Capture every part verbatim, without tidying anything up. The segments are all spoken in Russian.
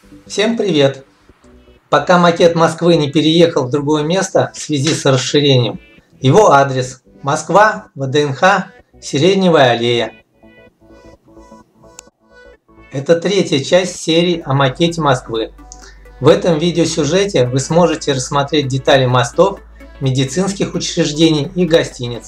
Всем привет! Пока макет Москвы не переехал в другое место в связи с расширением, его адрес – Москва, ВДНХ, Сиреневая аллея. Это третья часть серии о макете Москвы. В этом видеосюжете вы сможете рассмотреть детали мостов, медицинских учреждений и гостиниц.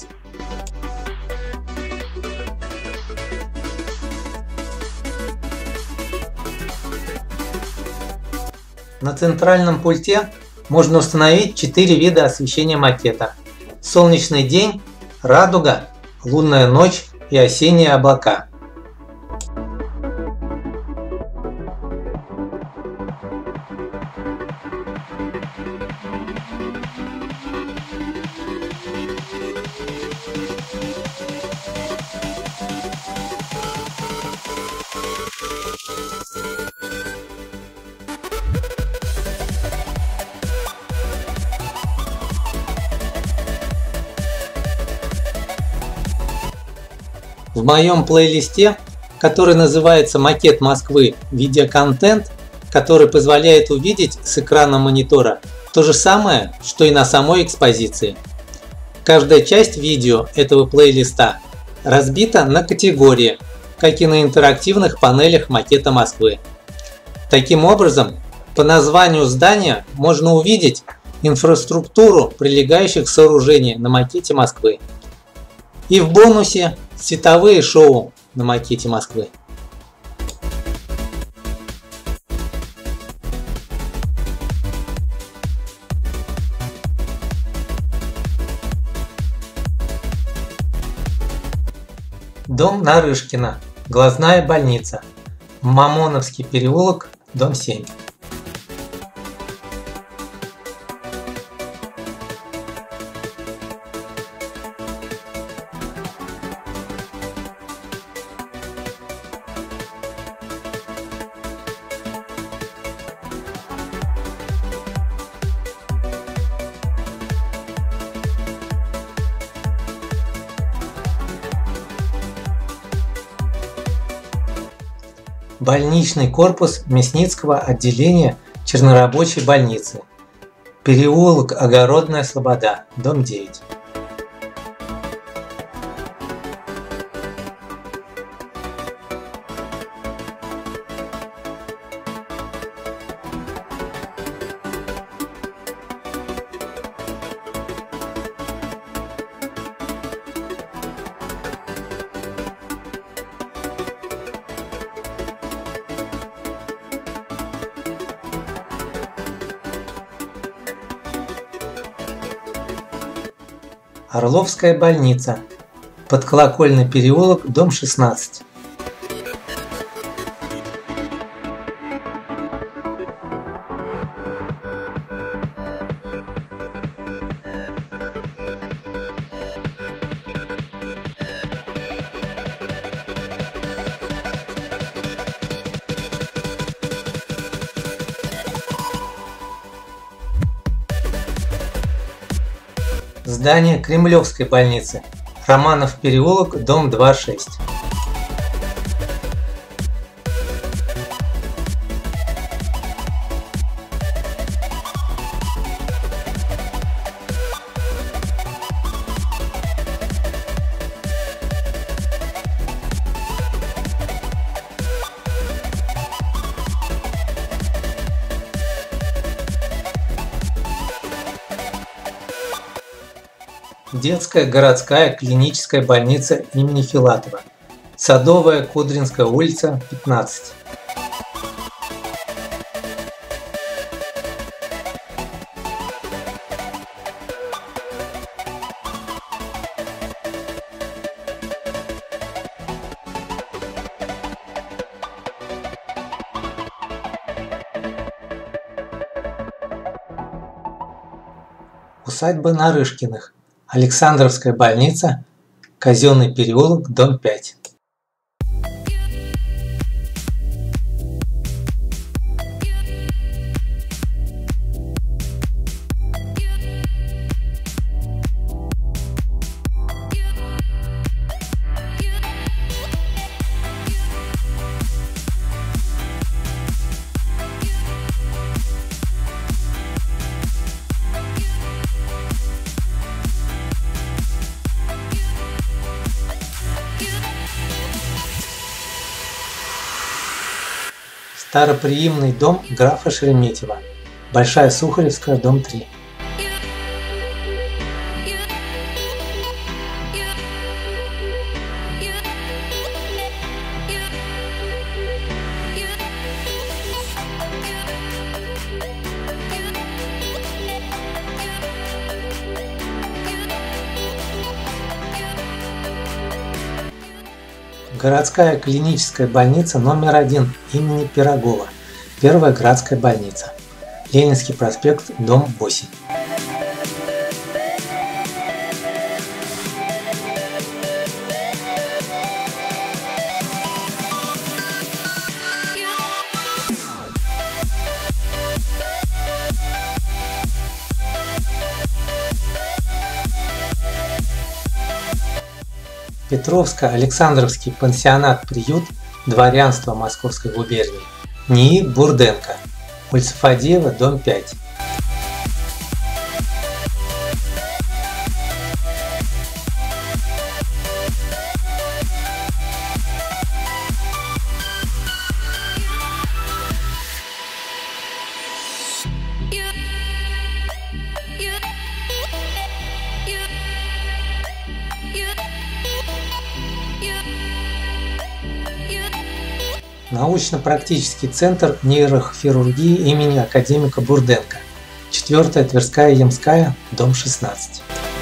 На центральном пульте можно установить четыре вида освещения макета: солнечный день, радуга, лунная ночь и осенние облака. В моем плейлисте, который называется «Макет Москвы. Видеоконтент», который позволяет увидеть с экрана монитора то же самое, что и на самой экспозиции. Каждая часть видео этого плейлиста разбита на категории, как и на интерактивных панелях макета Москвы. Таким образом, по названию здания можно увидеть инфраструктуру прилегающих сооружений на макете Москвы. И в бонусе световые шоу на макете Москвы. Дом Нарышкина, глазная больница, Мамоновский переулок, дом семь. Больничный корпус Мясницкого отделения чернорабочей больницы, переулок Огородная Слобода, дом девять. Орловская больница, Подколокольный переулок, дом шестнадцать. Здание Кремлевской больницы, Романов переулок, дом два шесть. Детская городская клиническая больница имени Филатова, Садовая, Кудринская улица, пятнадцать. Усадьба Нарышкиных, Александровская больница, Казенный переулок, дом пять. Староприимный дом графа Шереметьева. Большая Сухаревская, дом три. Городская клиническая больница номер один имени Пирогова. Первая городская больница. Ленинский проспект, дом восемь. Петровско-Александровский пансионат-приют дворянства Московской губернии НИИ Бурденко. Улица Фадеева, дом пять. Научно-практический центр нейрохирургии имени академика Бурденко. Четвертая Тверская Ямская, дом шестнадцать.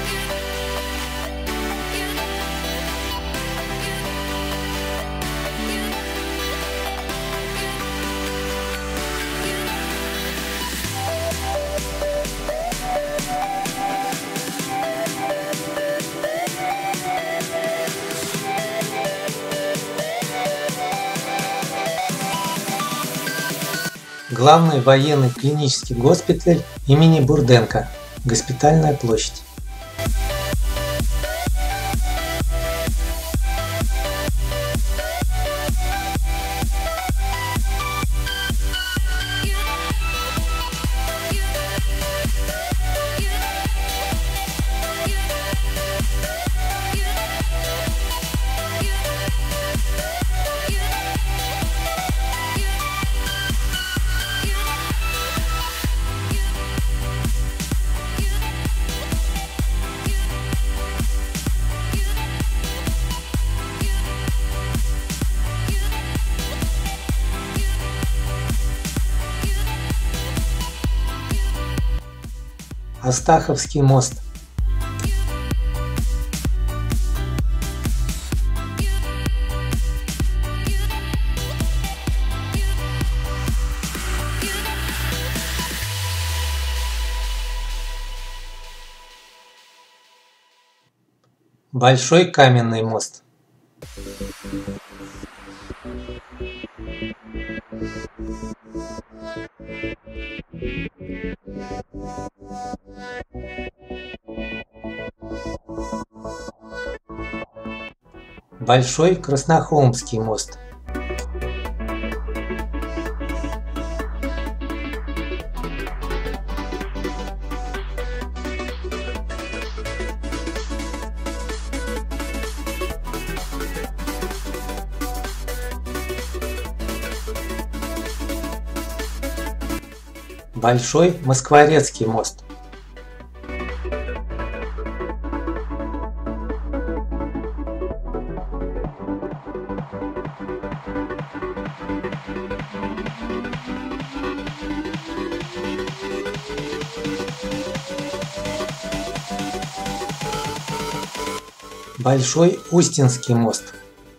Главный военный клинический госпиталь имени Бурденко. Госпитальная площадь. Астаховский мост. Большой каменный мост. Большой Краснохолмский мост. Большой Москворецкий мост. Большой Устинский мост.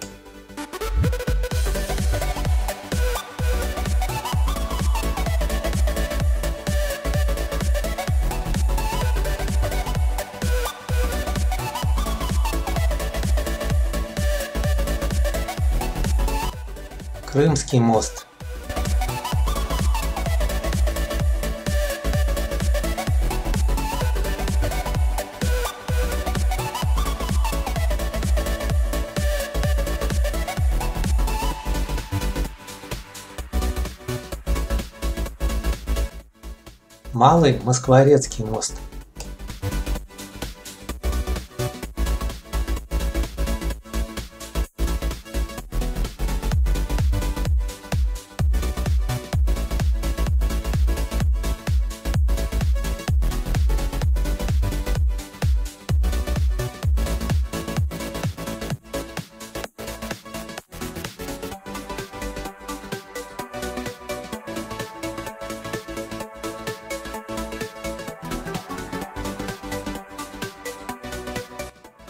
Крымский мост. Малый Москворецкий мост.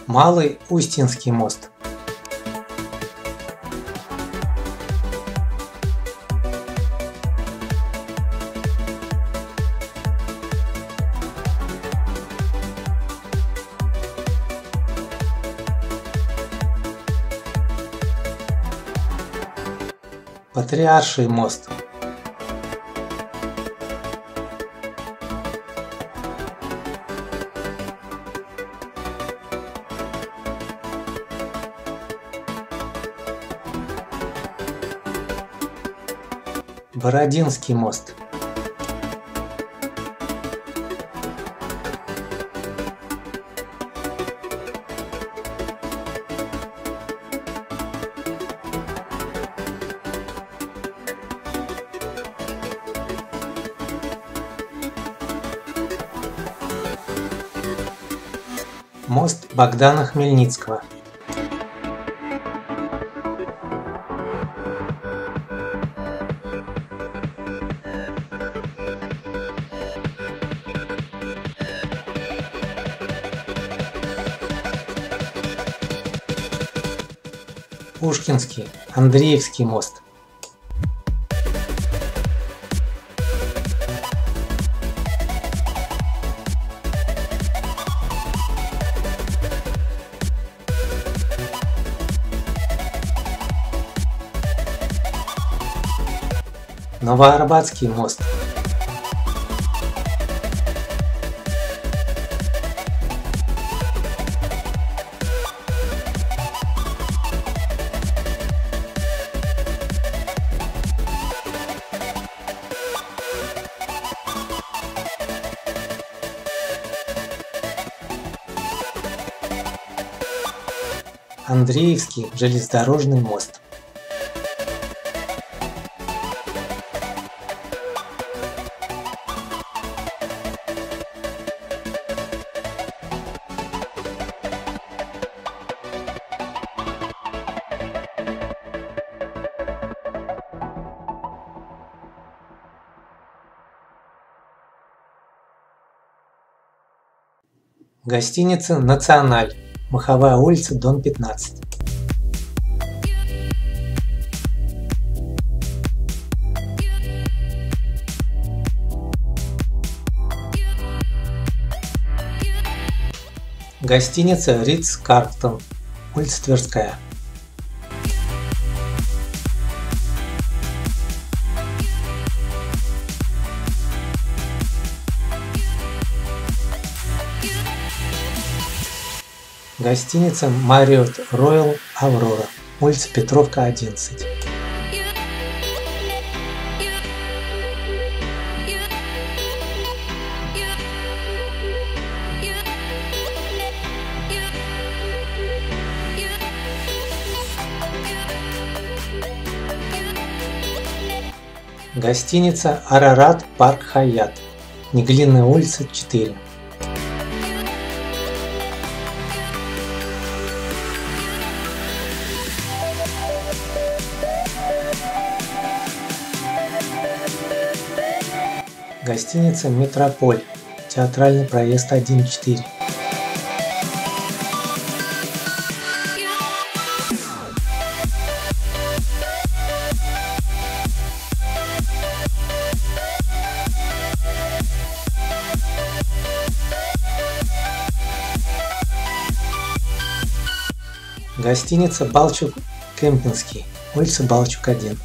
Малый Устинский мост. Патриарший мост. Бородинский мост. Мост Богдана Хмельницкого. Пушкинский, Андреевский мост. Новоарбатский мост. Андреевский железнодорожный мост. Гостиница «Националь», Маховая улица, дом пятнадцать. Гостиница «Ритц-Карлтон», улица Тверская. Гостиница Marriott Royal Аврора, улица Петровка, одиннадцать. Гостиница Арарат Парк Хаят, Неглинная улица, четыре. Гостиница «Метрополь», Театральный проезд, один четыре. Гостиница «Балчук-Кемпинский», улица Балчук, один.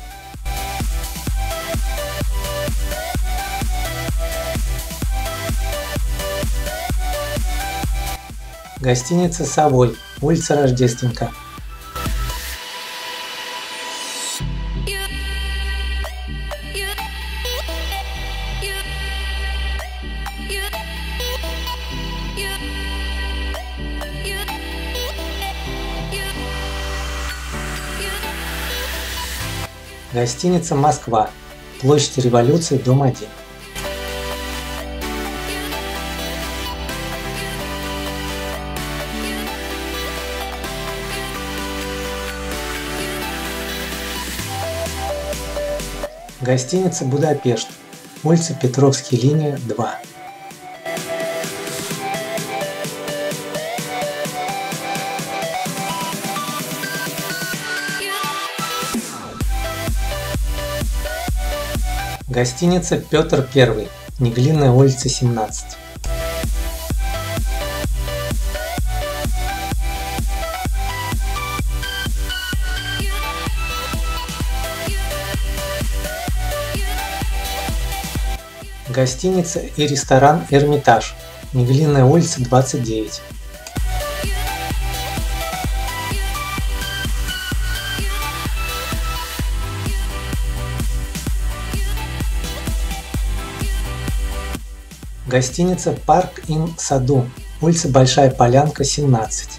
Гостиница «Совой», улица Рождественка. Гостиница «Москва», площадь Революции, дом один. Гостиница «Будапешт», улица Петровский, линия, два. Гостиница Петр Первый, Неглинная улица, семнадцать. Гостиница и ресторан Эрмитаж, Неглинная улица, двадцать девять. Гостиница Парк Ин Саду, улица Большая Полянка, семнадцать.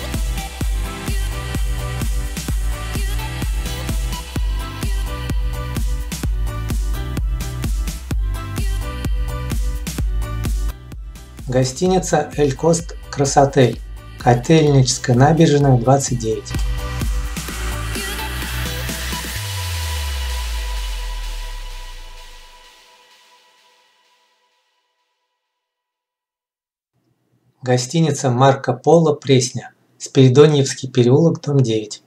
Гостиница Эль Кост Красотель, Котельническая набережная, двадцать девять. Гостиница Марко Поло Пресня, Спиридоньевский переулок, дом девять.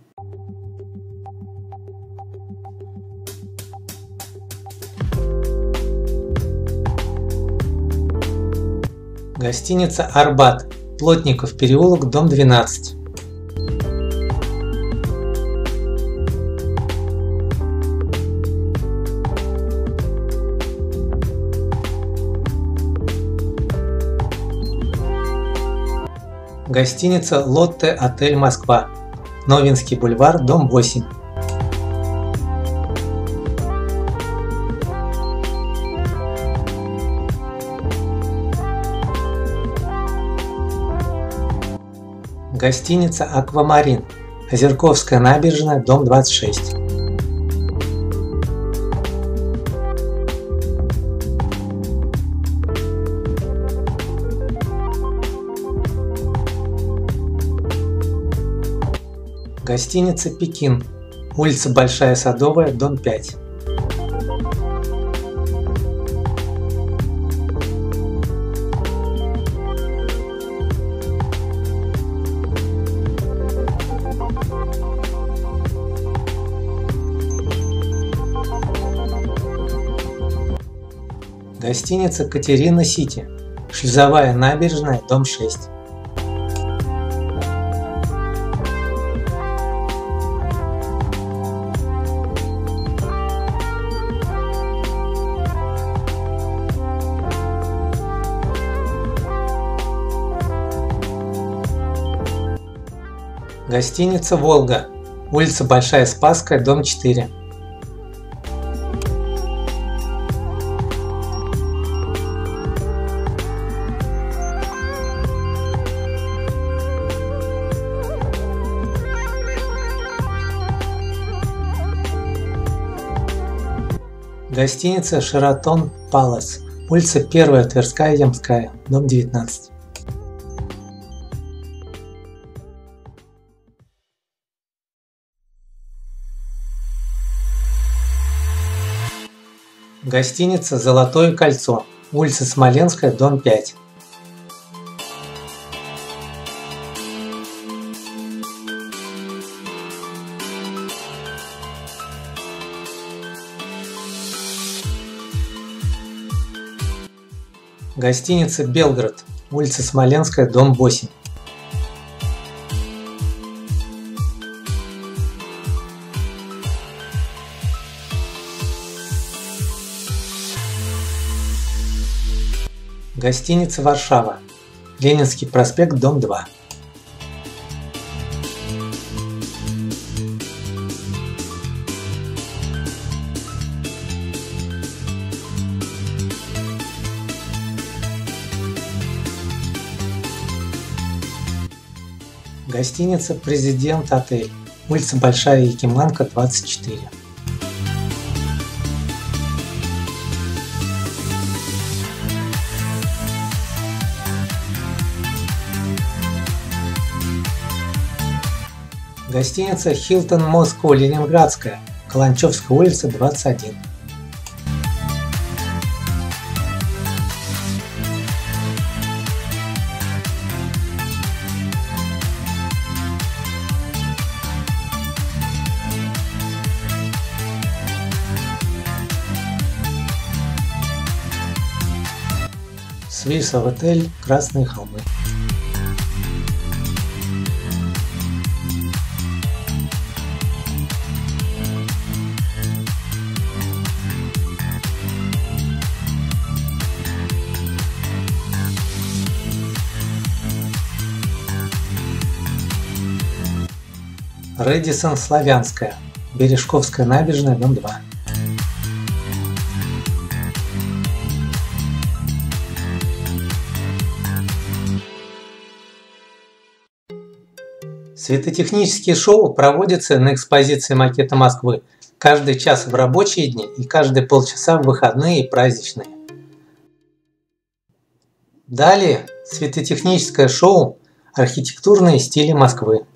Гостиница Арбат, Плотников переулок, дом двенадцать. Гостиница Лотте Отель Москва, Новинский бульвар, дом восемь. Гостиница Аквамарин, Озерковская набережная, дом двадцать шесть. Гостиница Пекин, улица Большая Садовая, дом пять. Гостиница Катерина Сити, Шлюзовая набережная, дом шесть. Гостиница Волга, улица Большая Спасская, дом четыре. Гостиница Шератон Палас, улица Первая Тверская Ямская, дом девятнадцать. Гостиница Золотое кольцо, улица Смоленская, дом пять. Гостиница Белград, улица Смоленская, дом восемь. Гостиница Варшава, Ленинский проспект, дом два. Гостиница Президент Отель, улица Большая Якиманка, двадцать четыре. Гостиница Hilton Moscow Ленинградская, Каланчевская улица, двадцать один. Свисов отель, Красные холмы. Рэдиссон Славянская, Бережковская набережная, дом два. Светотехнические шоу проводятся на экспозиции макета Москвы каждый час в рабочие дни и каждые полчаса в выходные и праздничные. Далее светотехническое шоу «Архитектурные стили Москвы».